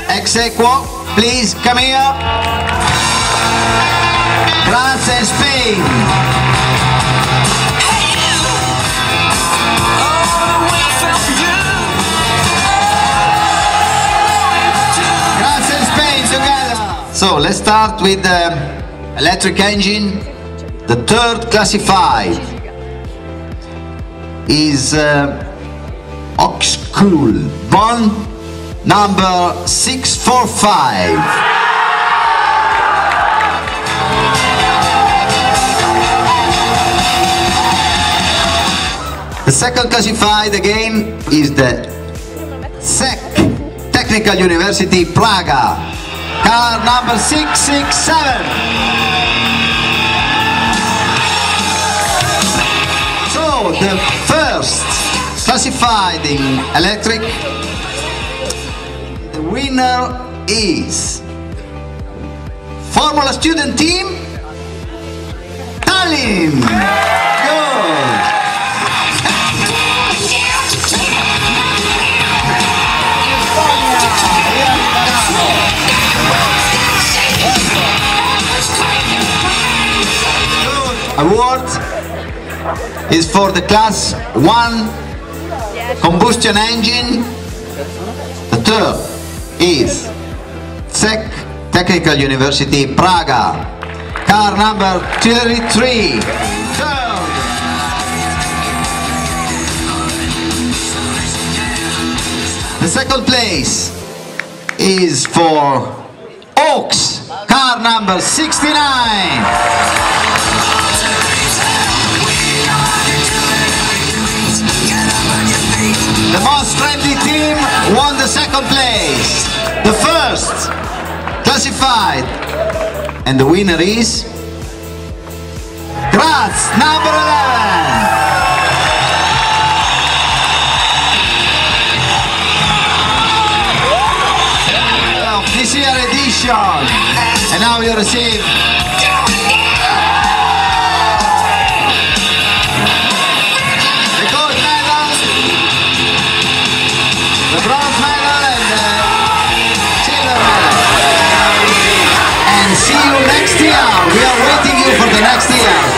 ex equo, please come here. Grazie Spain. Grazie Spain together. So let's start with the electric engine. The third classified is Oxcool Bond number 645. The second classified again is the SEC Technical University Praga, car number 667. So the first classified in electric, the winner is Formula Student Team Tallinn. Good. Award is for the class 1 combustion engine. The third is SEC Technical University Praga, car number 33. Third. The second place is for Oaks, car number 69. The most friendly team won the second place. The first classified, and the winner is Graz, number 11. Of this year edition, and now you receive the bronze medal and the silver medal. And see you next year. We are waiting you for the next year.